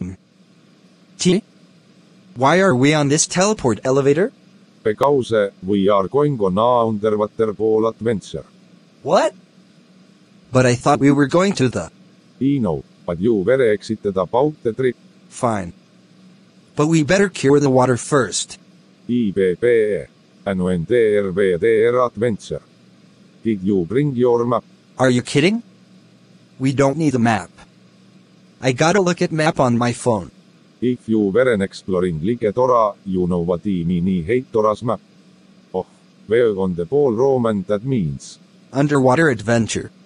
Why are we on this teleport elevator? Because we are going on a underwater pool adventure. What? But I thought we were going to the... I know, but you were excited about the trip. Fine. But we better cure the water first. IBBE. ANWNTRVDR adventure. Did you bring your map? Are you kidding? We don't need a map. I gotta look at map on my phone. If you weren't exploring Ligetora, you know what I mean Heitora's map. Oh, we're on the ballroom and that means... Underwater adventure.